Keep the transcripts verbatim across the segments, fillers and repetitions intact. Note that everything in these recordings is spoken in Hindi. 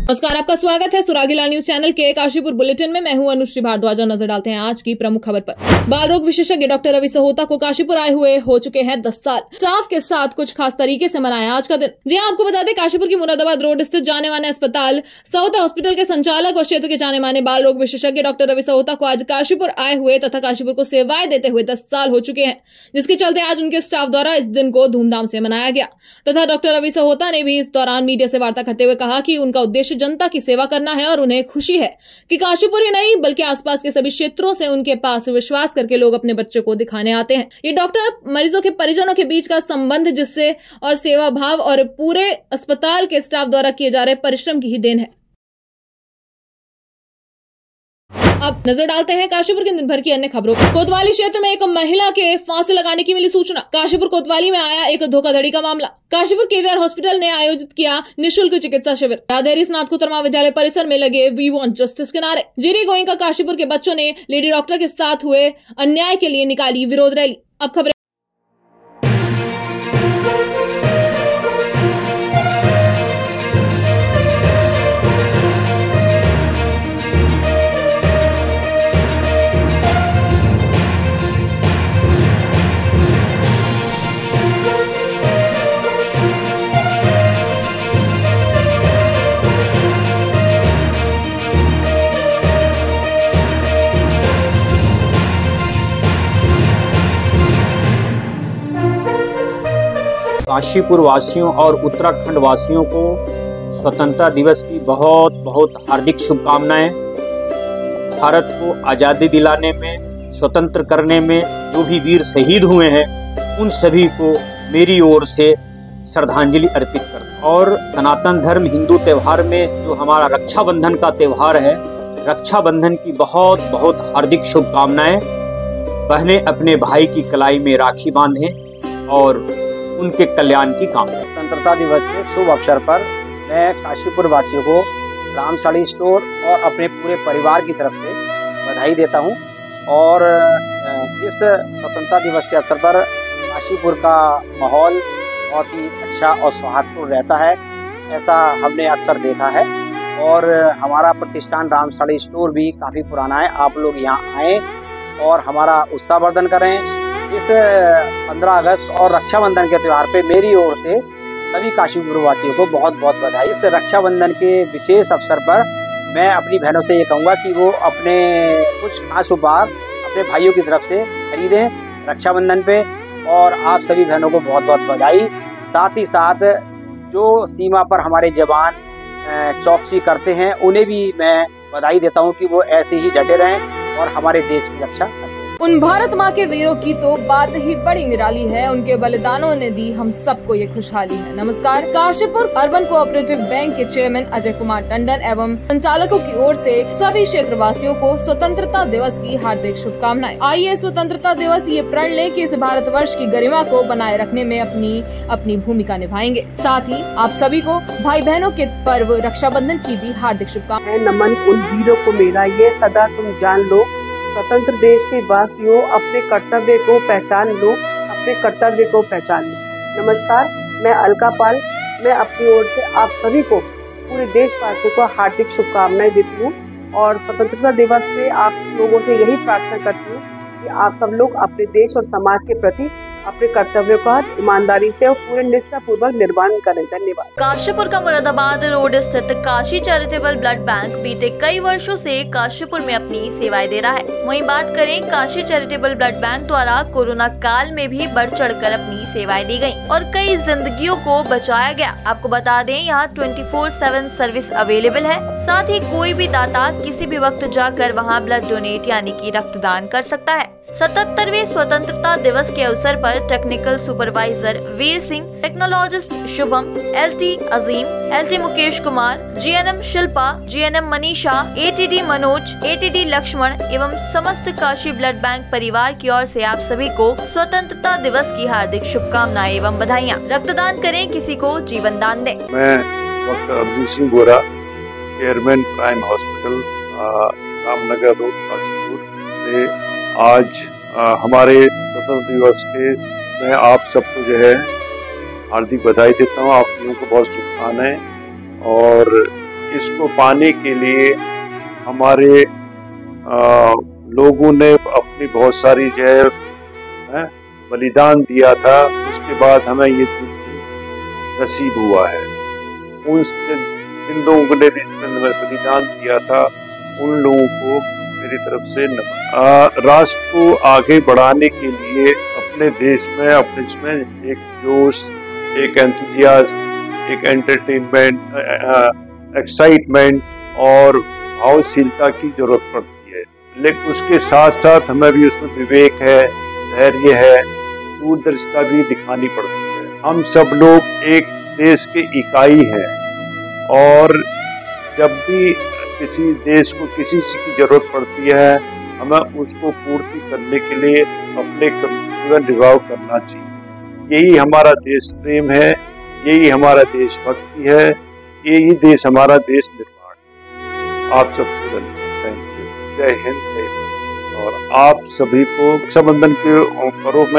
नमस्कार, आपका स्वागत है सुरागीला न्यूज चैनल के काशीपुर बुलेटिन में। मैं हूं अनुश्री भारद्वाज। नजर डालते हैं आज की प्रमुख खबर पर। बाल रोग विशेषज्ञ डॉक्टर रवि सहोता को काशीपुर आए हुए हो चुके हैं दस साल। स्टाफ के साथ कुछ खास तरीके से मनाया आज का दिन। जी हां, आपको बता दें, काशीपुर की मुरादाबाद रोड स्थित जाने माने अस्पताल सहोता हॉस्पिटल के संचालक और क्षेत्र के जाने माने बाल रोग विशेषज्ञ डॉक्टर रवि सहोता को आज काशीपुर आए हुए तथा काशीपुर को सेवाएं देते हुए दस साल हो चुके हैं, जिसके चलते आज उनके स्टाफ द्वारा इस दिन को धूमधाम से मनाया गया। तथा डॉक्टर रवि सहोता ने भी इस दौरान मीडिया से वार्ता करते हुए कहा कि उनका उद्देश्य जनता की सेवा करना है और उन्हें खुशी है कि काशीपुर ही नहीं बल्कि आसपास के सभी क्षेत्रों से उनके पास विश्वास करके लोग अपने बच्चों को दिखाने आते हैं। ये डॉक्टर मरीजों के परिजनों के बीच का संबंध जिससे और सेवा भाव और पूरे अस्पताल के स्टाफ द्वारा किए जा रहे परिश्रम की ही देन है। अब नजर डालते हैं काशीपुर के दिन भर की अन्य खबरों पर। कोतवाली क्षेत्र में एक महिला के फांसी लगाने की मिली सूचना। काशीपुर कोतवाली में आया एक धोखाधड़ी का मामला। काशीपुर केवीआर हॉस्पिटल ने आयोजित किया निशुल्क चिकित्सा शिविर। राधेरी स्नातकोत्तर महाविद्यालय परिसर में लगे वी वांट जस्टिस के नारे। जीरी गोइंका काशीपुर के बच्चों ने लेडी डॉक्टर के साथ हुए अन्याय के लिए निकाली विरोध रैली। अब खबरें। काशीपुर वासियों और उत्तराखंड वासियों को स्वतंत्रता दिवस की बहुत बहुत हार्दिक शुभकामनाएं। भारत को आज़ादी दिलाने में, स्वतंत्र करने में जो भी वीर शहीद हुए हैं उन सभी को मेरी ओर से श्रद्धांजलि अर्पित करता हूं। और सनातन धर्म हिंदू त्यौहार में जो हमारा रक्षाबंधन का त्यौहार है, रक्षाबंधन की बहुत बहुत हार्दिक शुभकामनाएं। बहनें अपने भाई की कलाई में राखी बांधें और उनके कल्याण की कामना। स्वतंत्रता दिवस के शुभ अवसर पर मैं काशीपुर वासियों को राम साड़ी स्टोर और अपने पूरे परिवार की तरफ से बधाई देता हूं। और इस स्वतंत्रता दिवस के अवसर पर काशीपुर का माहौल बहुत ही अच्छा और सौहार्दपूर्ण रहता है, ऐसा हमने अक्सर देखा है। और हमारा प्रतिष्ठान राम साड़ी स्टोर भी काफ़ी पुराना है। आप लोग यहाँ आएँ और हमारा उत्साहवर्धन करें। इस पंद्रह अगस्त और रक्षाबंधन के त्यौहार पे मेरी ओर से सभी काशीपुर वासियों को बहुत बहुत बधाई। इस रक्षाबंधन के विशेष अवसर पर मैं अपनी बहनों से ये कहूँगा कि वो अपने कुछ खास उपहार अपने भाइयों की तरफ से खरीदें रक्षाबंधन पे। और आप सभी बहनों को बहुत बहुत बधाई। साथ ही साथ जो सीमा पर हमारे जवान चौकसी करते हैं उन्हें भी मैं बधाई देता हूँ कि वो ऐसे ही डटे रहें और हमारे देश की रक्षा करें। उन भारत माँ के वीरों की तो बात ही बड़ी निराली है। उनके बलिदानों ने दी हम सबको ये खुशहाली है। नमस्कार, काशीपुर अर्बन कोऑपरेटिव बैंक के चेयरमैन अजय कुमार टंडन एवं संचालकों की ओर से सभी क्षेत्रवासियों को स्वतंत्रता दिवस की हार्दिक शुभकामनाएं। आइए स्वतंत्रता दिवस ये प्रण ले कि इस भारतवर्ष की गरिमा को बनाए रखने में अपनी अपनी भूमिका निभाएंगे। साथ ही आप सभी को भाई बहनों के पर्व रक्षाबंधन की भी हार्दिक शुभकामनाएं। नमन उन वीरों को मेरा, ये सदा तुम जान लो। स्वतंत्र देश के वासियों, अपने कर्तव्य को पहचान लो, अपने कर्तव्य को पहचान लो। नमस्कार, मैं अलका पाल। मैं अपनी ओर से आप सभी को, पूरे देशवासियों को हार्दिक शुभकामनाएं देती हूँ। और स्वतंत्रता दिवस पे आप लोगों से यही प्रार्थना करती हूँ कि आप सब लोग अपने देश और समाज के प्रति अपने कर्तव्यों का ईमानदारी से और पूरे निष्ठा पूर्वक निर्वहन करें। धन्यवाद। काशीपुर का मुरादाबाद रोड स्थित काशी चैरिटेबल ब्लड बैंक बीते कई वर्षों से काशीपुर में अपनी सेवाएं दे रहा है। वहीं बात करें काशी चैरिटेबल ब्लड बैंक द्वारा कोरोना काल में भी बढ़ चढ़कर अपनी सेवाएं दी गयी और कई जिंदगियों को बचाया गया। आपको बता दें, यहाँ twenty four seven service available है। साथ ही कोई भी दाता किसी भी वक्त जाकर वहाँ ब्लड डोनेट यानी कि रक्तदान कर सकता है। सतहत्तरवें स्वतंत्रता दिवस के अवसर पर technical supervisor Veer Singh, technologist Shubham, LT Azeem, LT Mukesh Kumar, GNM Shilpa, GNM Manisha, ATD Manoj, ATD Laxman एवं समस्त काशी ब्लड बैंक परिवार की ओर से आप सभी को स्वतंत्रता दिवस की हार्दिक शुभकामनाएं एवं बधाइयाँ। रक्तदान करें, किसी को जीवन दान दें। मैं doctor Arjun Singh Gora, chairman prime hospital Ramnagar road Kashipur से आज आ, हमारे स्वतंत्रता दिवस के मैं आप सबको जो है हार्दिक बधाई देता हूँ। आप लोगों को बहुत शुभकामनाएं और इसको पाने के लिए हमारे आ, लोगों ने अपनी बहुत सारी जो है बलिदान दिया था, उसके बाद हमें ये नसीब हुआ है। उन जिन लोगों ने बलिदान दिया था उन लोगों को मेरी तरफ से नमन। राष्ट्र को आगे बढ़ाने के लिए अपने देश में अपने इसमें एक जोश, एक एंथुजियाज्म, एक एंटरटेनमेंट, एक्साइटमेंट और भावशीलता की जरूरत पड़ती है। लेकिन उसके साथ साथ हमें भी उसमें विवेक है, धैर्य है, दूरदर्शिता भी दिखानी पड़ती है। हम सब लोग एक देश के इकाई हैं और जब भी किसी देश को किसी चीज़ की जरूरत पड़ती है हमें उसको पूर्ति करने के लिए अपने कर्तव्य निर्वाह करना चाहिए। यही हमारा देश प्रेम है, यही हमारा देशभक्ति है, यही देश हमारा देश निर्माण। आप सबको धन्यवाद, जय हिंद, जय भारत। और आप सभी को रक्षाबंधन के पर्व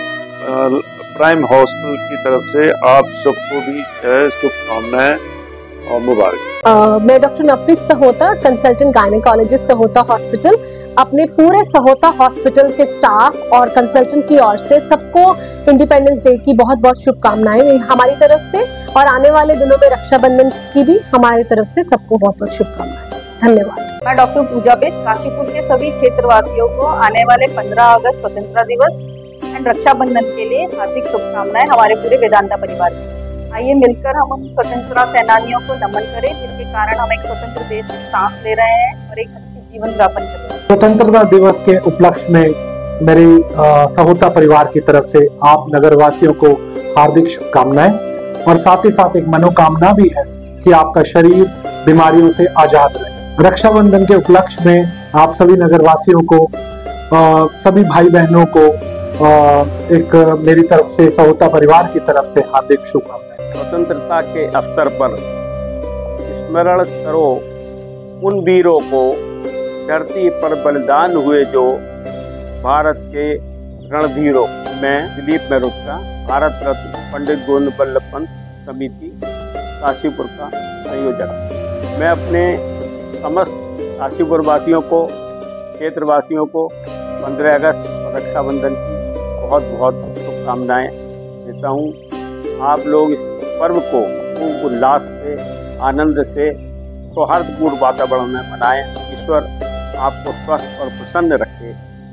में प्राइम हॉस्पिटल की तरफ से आप सबको भी शुभकामनाएं और मुबारक। uh, मैं doctor Navpreet Sahota, consultant gynaecologist, Sahota hospital, अपने पूरे सहोता हॉस्पिटल के स्टाफ और कंसल्टेंट की ओर से सबको इंडिपेंडेंस डे की बहुत बहुत शुभकामनाएं हमारी तरफ से, और आने वाले दिनों में रक्षाबंधन की भी हमारी तरफ से सबको बहुत बहुत शुभकामनाएं। धन्यवाद। मैं डॉक्टर पूजा बेद, काशीपुर के सभी क्षेत्रवासियों को आने वाले पंद्रह अगस्त स्वतंत्रता दिवस एंड रक्षाबंधन के लिए हार्दिक शुभकामनाएं हमारे पूरे वेदांता परिवार की। आइए मिलकर हम उन स्वतंत्रता सेनानियों को नमन करें जिनके कारण हम एक स्वतंत्र देश में सांस ले रहे हैं और एक अच्छी जीवन यापन कर रहे हैं। स्वतंत्रता दिवस के उपलक्ष्य में मेरी सहोता परिवार की तरफ से आप नगरवासियों को हार्दिक शुभकामनाएं, और साथ ही साथ एक मनोकामना भी है कि आपका शरीर बीमारियों से आजाद रहे। रक्षाबंधन के उपलक्ष्य में आप सभी नगरवासियों को, आ, सभी भाई बहनों को आ, एक मेरी तरफ से, सहोता परिवार की तरफ से हार्दिक शुभकामनाएं। स्वतंत्रता के अवसर पर स्मरण करो उन वीरों को, धरती पर बलिदान हुए जो भारत के रणधीरों में दिलीप मेहरुका, भारत रत्न पंडित गोविंद बल्लभ पंत समिति काशीपुर का संयोजक। मैं अपने समस्त काशीपुर वासियों को, क्षेत्रवासियों को पंद्रह अगस्त और रक्षाबंधन की बहुत बहुत शुभकामनाएं देता हूँ। आप लोग इस पर्व को खूब उल्लास से, आनंद से, सौहार्दपूर्ण वातावरण में मनाएं। ईश्वर आपको स्वस्थ और प्रसन्न रखे।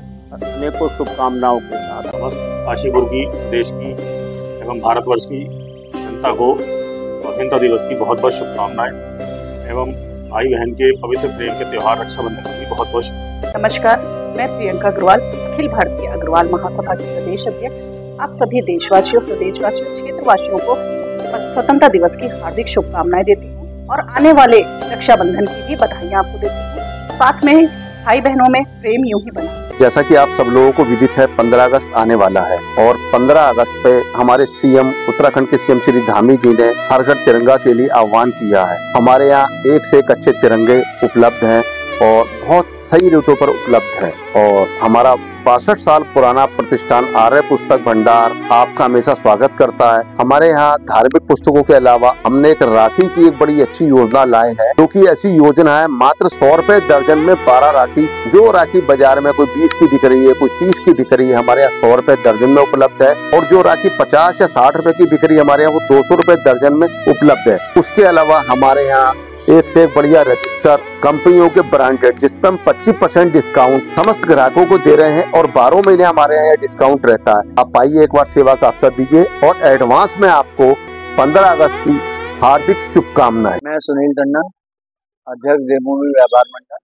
अनेकों शुभकामनाओं के साथ समस्त काशीपुर की, देश की एवं भारतवर्ष की जनता को स्वतंत्रता दिवस की बहुत बहुत शुभकामनाएं एवं भाई बहन के पवित्र प्रेम के त्यौहार रक्षाबंधन की भी बहुत बहुत। नमस्कार, मैं प्रियंका अग्रवाल, अखिल भारतीय अग्रवाल महासभा की प्रदेश अध्यक्ष। आप सभी देशवासियों, प्रदेशवासियों, क्षेत्रवासियों को स्वतंत्रता दिवस की हार्दिक शुभकामनाएं देती हूँ और आने वाले रक्षाबंधन की भी बधाइयाँ आपको देती हूँ। साथ में भाई बहनों में प्रेम यूं ही बना। जैसा कि आप सब लोगों को विदित है, पंद्रह अगस्त आने वाला है और पंद्रह अगस्त पे हमारे सीएम, उत्तराखंड के सीएम श्री धामी जी ने हर घर तिरंगा के लिए आह्वान किया है। हमारे यहाँ एक से एक अच्छे तिरंगे उपलब्ध हैं और बहुत सही रेटों पर उपलब्ध है। और हमारा बासठ साल पुराना प्रतिष्ठान आर्य पुस्तक भंडार आपका हमेशा स्वागत करता है। हमारे यहाँ धार्मिक पुस्तकों के अलावा हमने एक राखी की एक बड़ी अच्छी योजना लाए है, जो कि ऐसी योजना है मात्र सौ रुपए दर्जन में बारह राखी। जो राखी बाजार में कोई बीस की बिक रही है, कोई तीस की बिक रही है, हमारे यहाँ सौ रुपए दर्जन में उपलब्ध है। और जो राखी पचास या साठ रुपए की बिक रही है, हमारे यहाँ वो दो सौ रुपए दर्जन में उपलब्ध है। उसके अलावा हमारे यहाँ एक से एक बढ़िया रजिस्टर कंपनियों के ब्रांडेड, जिस पर हम पच्चीस परसेंट डिस्काउंट समस्त ग्राहकों को दे रहे हैं और बारह महीने हमारे यहाँ डिस्काउंट रहता है। आप आइए, एक बार सेवा का अवसर दीजिए और एडवांस में आपको पंद्रह अगस्त की हार्दिक शुभकामनाएं। मैं सुनील टंडन, अध्यक्ष देवभूमि व्यापार मंडल।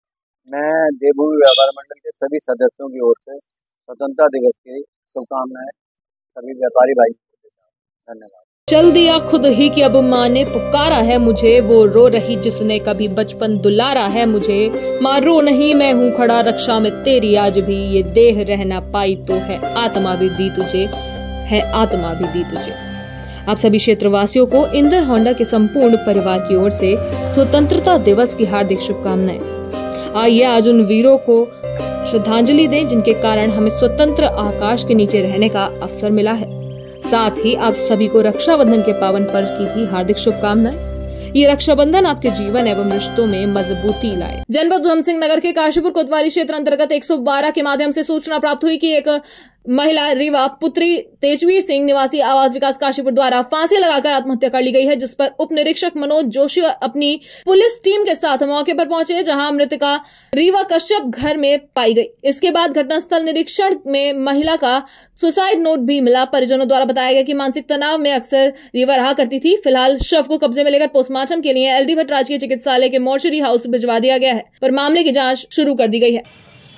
मैं देवभूमि व्यापार मंडल के सभी सदस्यों की ओर से स्वतंत्रता दिवस की शुभकामनाएं सभी व्यापारी भाई को देता हूं। धन्यवाद। चल दिया खुद ही कि अब माँ ने पुकारा है मुझे, वो रो रही जिसने कभी बचपन दुलारा है मुझे। माँ रो नहीं, मैं हूँ खड़ा रक्षा में तेरी, आज भी ये देह रहना पाई तो है आत्मा भी दी तुझे, है आत्मा भी दी तुझे। आप सभी क्षेत्रवासियों को इंदर होंडा के संपूर्ण परिवार की ओर से स्वतंत्रता दिवस की हार्दिक शुभकामनाएं। आइए आज उन वीरों को श्रद्धांजलि दें जिनके कारण हमें स्वतंत्र आकाश के नीचे रहने का अवसर मिला है। साथ ही आप सभी को रक्षाबंधन के पावन पर्व की भी हार्दिक शुभकामनाएं। ये रक्षाबंधन आपके जीवन एवं रिश्तों में मजबूती लाए। जनपद उधम सिंह नगर के काशीपुर कोतवाली क्षेत्र अंतर्गत एक सौ बारह के माध्यम से सूचना प्राप्त हुई कि एक महिला रीवा पुत्री तेजवीर सिंह निवासी आवास विकास काशीपुर द्वारा फांसी लगाकर आत्महत्या कर ली गई है, जिस पर उप निरीक्षक मनोज जोशी अपनी पुलिस टीम के साथ मौके पर पहुंचे, जहां मृतका रीवा कश्यप घर में पाई गई। इसके बाद घटनास्थल निरीक्षण में महिला का सुसाइड नोट भी मिला। परिजनों द्वारा बताया गया कि मानसिक तनाव में अक्सर रीवा रहा करती थी। फिलहाल शव को कब्जे में लेकर पोस्टमार्टम के लिए एलडी भट्ट राजकीय चिकित्सालय के मोर्चरी हाउस भिजवा दिया गया है, पर मामले की जाँच शुरू कर दी गई है।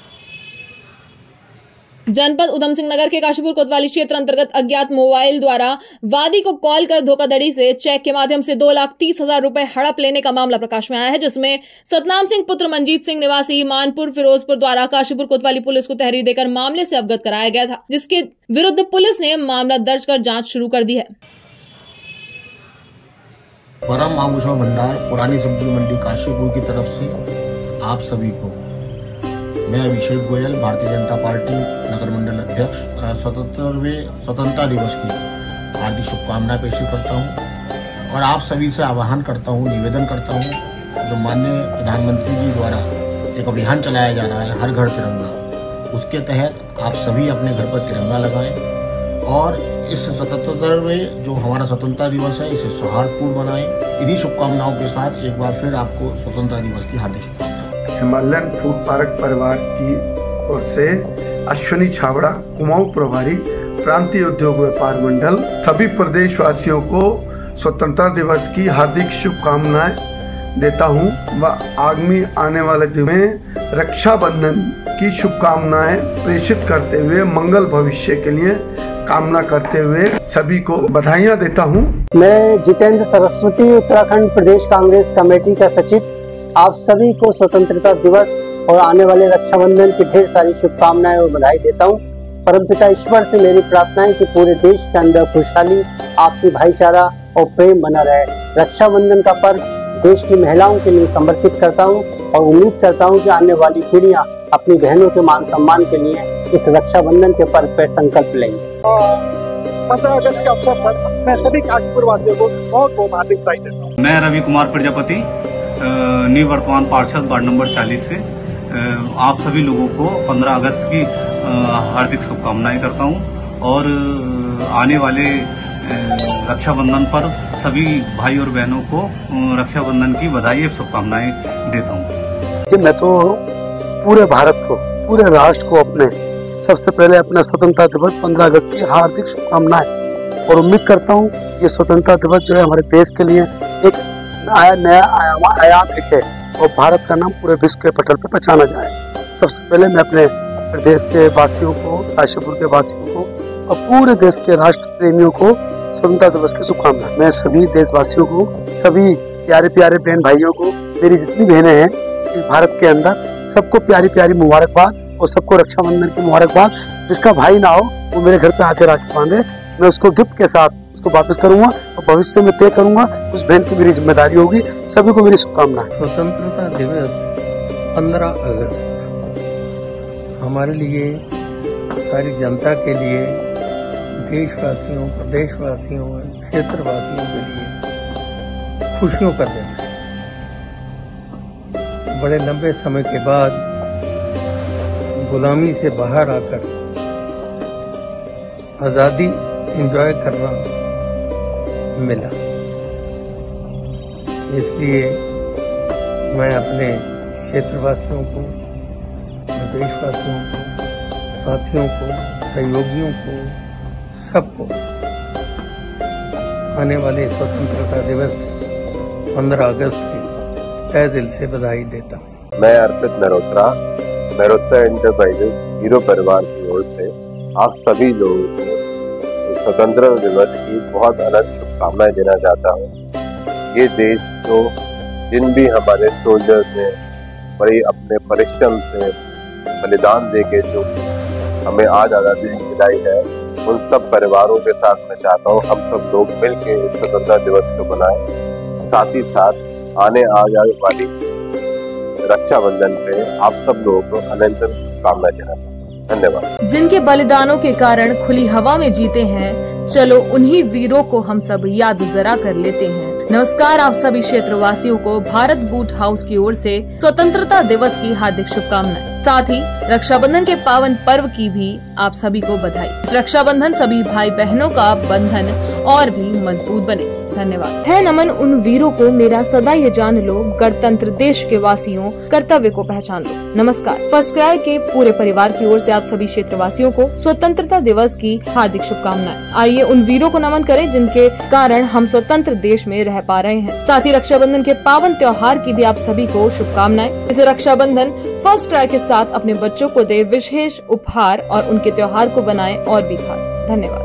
जनपद उधम सिंह नगर के काशीपुर कोतवाली क्षेत्र अंतर्गत अज्ञात मोबाइल द्वारा वादी को कॉल कर धोखाधड़ी से चेक के माध्यम से दो लाख तीस हजार रूपए हड़प लेने का मामला प्रकाश में आया है, जिसमें सतनाम सिंह पुत्र मंजीत सिंह निवासी मानपुर फिरोजपुर द्वारा काशीपुर कोतवाली पुलिस को तहरीर देकर मामले से अवगत कराया गया था, जिसके विरुद्ध पुलिस ने मामला दर्ज कर जाँच शुरू कर दी है। परम आभूषण भंडार पुरानी सब्जी मंडी काशीपुर की तरफ से आप सभी को मैं अभिषेक गोयल, भारतीय जनता पार्टी नगर मंडल अध्यक्ष, स्वतंत्रवें स्वतंत्रता दिवस की हार्दिक शुभकामनाएं पेश करता हूं और आप सभी से आह्वान करता हूं, निवेदन करता हूं, जो माननीय प्रधानमंत्री जी द्वारा एक अभियान चलाया जा रहा है हर घर तिरंगा, उसके तहत आप सभी अपने घर पर तिरंगा लगाएं और इस स्वतंत्रता जो हमारा स्वतंत्रता दिवस है इसे सौहार्दपूर्ण बनाएं। इन्हीं शुभकामनाओं के साथ एक बार फिर आपको स्वतंत्रता दिवस की हार्दिक शुभकामनाएं। हिमालयन फूड पार्क परिवार की ओर से अश्विनी छाबड़ा, कुमाऊं प्रभारी, प्रांतीय उद्योग व्यापार मंडल, सभी प्रदेशवासियों को स्वतंत्रता दिवस की हार्दिक शुभकामनाएं देता हूं व आगामी आने वाले दिन में रक्षाबंधन की शुभकामनाएं प्रेषित करते हुए मंगल भविष्य के लिए कामना करते हुए सभी को बधाइयां देता हूं। मैं जितेंद्र सरस्वती, उत्तराखंड प्रदेश कांग्रेस कमेटी का सचिव, आप सभी को स्वतंत्रता दिवस और आने वाले रक्षाबंधन की ढेर सारी शुभकामनाएं और बधाई देता हूं। परमपिता ईश्वर से मेरी प्रार्थना है कि पूरे देश के अंदर खुशहाली, आपसी भाईचारा और प्रेम बना रहे। रक्षाबंधन का पर्व देश की महिलाओं के लिए समर्पित करता हूं और उम्मीद करता हूं कि आने वाली पीढ़ियां अपनी बहनों के मान सम्मान के लिए इस रक्षाबंधन के पर्व पर संकल्प लेंगे। पंद्रह अगस्त के अवसर पर मैं सभी काशीपुर वासियों को बहुत बहुत हार्दिक बधाई देता हूँ। मैं रवि कुमार प्रजापति, निवर्तमान पार्षद वार्ड नंबर चालीस से आप सभी लोगों को पंद्रह अगस्त की हार्दिक शुभकामनाएं करता हूं और आने वाले रक्षाबंधन पर सभी भाई और बहनों को रक्षाबंधन की बधाई और शुभकामनाएं देता हूं। मैं तो पूरे भारत को, पूरे राष्ट्र को अपने सबसे पहले अपना स्वतंत्रता दिवस पंद्रह अगस्त की हार्दिक शुभकामनाएं और उम्मीद करता हूं ये स्वतंत्रता दिवस जो है हमारे देश के लिए एक आया नया आयाम आयाम लिखे और भारत का नाम पूरे विश्व के पटल पर पहचाना जाए। सबसे पहले मैं अपने प्रदेश के वासियों को, काशीपुर के वासियों को और पूरे देश के राष्ट्र प्रेमियों को स्वतंत्रता दिवस की शुभकामनाएं। मैं सभी देशवासियों को, सभी प्यारे प्यारे बहन भाइयों को, मेरी जितनी बहनें हैं इस भारत के अंदर, सबको प्यारी प्यारी मुबारकबाद और सबको रक्षाबंधन की मुबारकबाद। जिसका भाई ना हो वो मेरे घर पे आके राखी बांधे, मैं उसको गिफ्ट के साथ उसको वापस करूंगा और भविष्य में तय करूंगा उस बहन की मेरी जिम्मेदारी होगी। सभी को मेरी शुभकामनाएं। स्वतंत्रता दिवस पंद्रह अगस्त हमारे लिए, सारी जनता के लिए, देशवासियों, प्रदेशवासियों, क्षेत्रवासियों के लिए खुशियों का दिन है। बड़े लंबे समय के बाद गुलामी से बाहर आकर आजादी एंजॉय करना मिला, इसलिए मैं अपने क्षेत्रवासियों को, देशवासियों को, साथियों को, सहयोगियों को, सबको आने वाले स्वतंत्रता दिवस पंद्रह अगस्त की तहे दिल से बधाई देता हूँ। मैं अर्पित मेहरोत्रा, मेहरोत्रा एंटरप्राइजेस हीरो परिवार की ओर से आप सभी लोगों को स्वतंत्रता दिवस की बहुत अनंत शुभकामनाएं देना चाहता हूँ। ये देश जो जिन भी हमारे सोल्जर्स ने बड़ी अपने परिश्रम से बलिदान देके जो हमें आज आज़ादी दिलाई है, उन सब परिवारों के साथ मैं चाहता हूँ हम सब लोग मिलकर इस स्वतंत्रता दिवस को मनाएं। साथ ही साथ आने आने वाली रक्षाबंधन पे आप सब लोगों को अनंत शुभकामनाएं देना चाहता हूँ। धन्यवाद। जिनके बलिदानों के कारण खुली हवा में जीते हैं, चलो उन्हीं वीरों को हम सब याद जरा कर लेते हैं। नमस्कार, आप सभी क्षेत्रवासियों को भारत बूट हाउस की ओर से स्वतंत्रता दिवस की हार्दिक शुभकामनाएं। साथ ही रक्षाबंधन के पावन पर्व की भी आप सभी को बधाई। रक्षाबंधन सभी भाई बहनों का बंधन और भी मजबूत बने। धन्यवाद। है नमन उन वीरों को मेरा सदा ये जान लो, गणतंत्र देश के वासियों कर्तव्य को पहचान लो। नमस्कार, फर्स्ट क्राई के पूरे परिवार की ओर से आप सभी क्षेत्रवासियों को स्वतंत्रता दिवस की हार्दिक शुभकामनाएं। आइए उन वीरों को नमन करें जिनके कारण हम स्वतंत्र देश में रह पा रहे हैं। साथ ही रक्षाबंधन के पावन त्योहार की भी आप सभी को शुभकामनाएं। इस रक्षाबंधन फर्स्ट क्राई के साथ अपने बच्चों को दे विशेष उपहार और उनके त्योहार को बनाए और भी खास। धन्यवाद।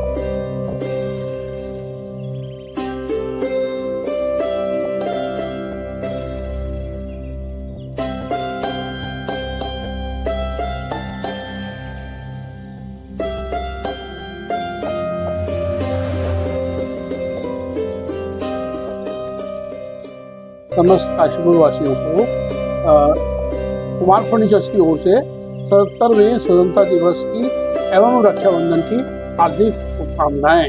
समस्त काशीपुर वासियों को कुमार फर्नीचर्स की ओर से सत्तरवें स्वतंत्रता दिवस की एवं रक्षाबंधन की हार्दिक शुभकामनाएं।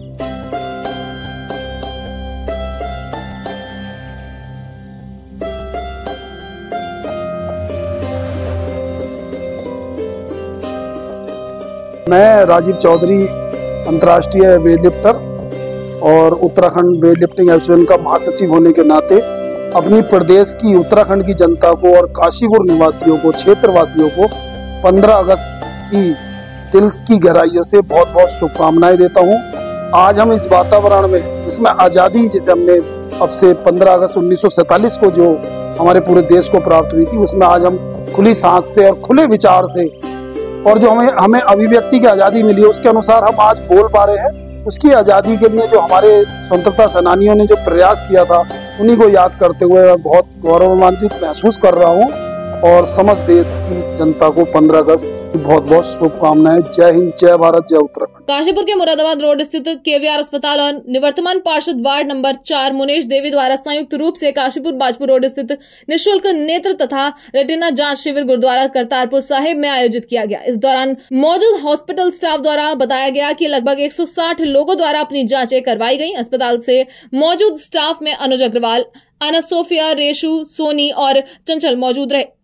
मैं राजीव चौधरी, अंतर्राष्ट्रीय वेट लिफ्टर और उत्तराखंड वेट लिफ्टिंग एसोसिएशन का महासचिव होने के नाते अपनी प्रदेश की, उत्तराखंड की जनता को और काशीपुर निवासियों को, क्षेत्रवासियों को पंद्रह अगस्त की दिल की गहराइयों से बहुत बहुत शुभकामनाएं देता हूं। आज हम इस वातावरण में, जिसमें आज़ादी, जिसे हमने अब से पंद्रह अगस्त उन्नीस सौ सैंतालीस को जो हमारे पूरे देश को प्राप्त हुई थी, उसमें आज हम खुली सांस से और खुले विचार से, और जो हमें हमें अभिव्यक्ति की आज़ादी मिली है उसके अनुसार हम आज बोल पा रहे हैं। उसकी आज़ादी के लिए जो हमारे स्वतंत्रता सेनानियों ने जो प्रयास किया था, उन्हीं को याद करते हुए मैं बहुत गौरवान्वित महसूस कर रहा हूं। और समस्त देश की जनता को पंद्रह अगस्त की बहुत बहुत शुभकामनाएं। जय हिंद, जय भारत, जय उत्तराखंड। काशीपुर के मुरादाबाद रोड स्थित केवीआर अस्पताल और निवर्तमान पार्षद वार्ड नंबर चार मुनेश देवी द्वारा संयुक्त रूप से काशीपुर बाजपुर रोड स्थित निःशुल्क नेत्र तथा रेटिना जांच शिविर गुरुद्वारा करतारपुर साहिब में आयोजित किया गया। इस दौरान मौजूद हॉस्पिटल स्टाफ द्वारा बताया गया कि लगभग एक सौ साठ लोगों द्वारा अपनी जांचें करवाई गई। अस्पताल से मौजूद स्टाफ में अनुज अग्रवाल, आना सोफिया, रेशु, सोनी और चंचल मौजूद रहे।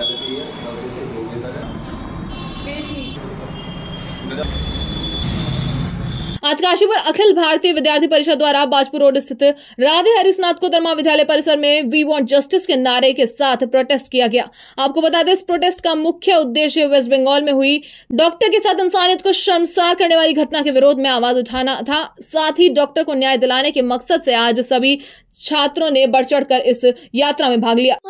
आज काशीपुर अखिल भारतीय विद्यार्थी परिषद द्वारा बाजपुर रोड स्थित राधे हरि स्नातकोत्तर विद्यालय परिसर में वी वांट जस्टिस के नारे के साथ प्रोटेस्ट किया गया। आपको बता दें, इस प्रोटेस्ट का मुख्य उद्देश्य वेस्ट बंगाल में हुई डॉक्टर के साथ इंसानियत को शर्मसार करने वाली घटना के विरोध में आवाज उठाना था। साथ ही डॉक्टर को न्याय दिलाने के मकसद से आज सभी छात्रों ने बढ़ चढ़कर इस यात्रा में भाग लिया।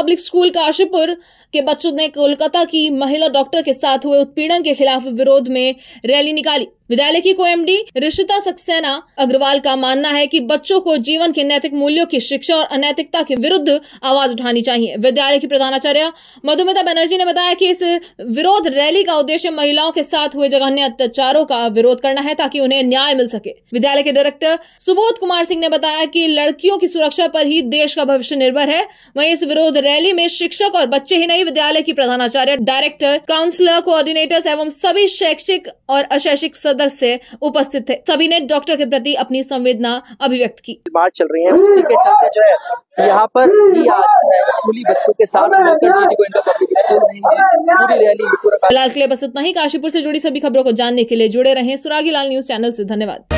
पब्लिक स्कूल काशीपुर के बच्चों ने कोलकाता की महिला डॉक्टर के साथ हुए उत्पीड़न के खिलाफ विरोध में रैली निकाली। विद्यालय की को-एमडी ऋषिता सक्सेना अग्रवाल का मानना है कि बच्चों को जीवन के नैतिक मूल्यों की शिक्षा और अनैतिकता के विरुद्ध आवाज उठानी चाहिए। विद्यालय की प्रधानाचार्य मधुमिता बनर्जी ने बताया कि इस विरोध रैली का उद्देश्य महिलाओं के साथ हुए जघन्य अत्याचारों का विरोध करना है ताकि उन्हें न्याय मिल सके। विद्यालय के डायरेक्टर सुबोध कुमार सिंह ने बताया कि लड़कियों की सुरक्षा पर ही देश का भविष्य निर्भर है। वहीं इस विरोध रैली में शिक्षक और बच्चे ही नहीं, विद्यालय की प्रधानाचार्य, डायरेक्टर, काउंसलर, कोऑर्डिनेटर्स एवं सभी शैक्षिक और अशैक्षिक सदस्य उपस्थित थे। सभी ने डॉक्टर के प्रति अपनी संवेदना अभिव्यक्त की। बात चल रही है, उसी के चलते जो है यहाँ पर भी आज स्कूली बच्चों के साथ मिलकर जीडी गोविंदा पब्लिक स्कूल में पूरी रैली। फिलहाल के लिए बस इतना ही। काशीपुर से जुड़ी सभी खबरों को जानने के लिए जुड़े रहें सुरागी लाल न्यूज चैनल से। धन्यवाद।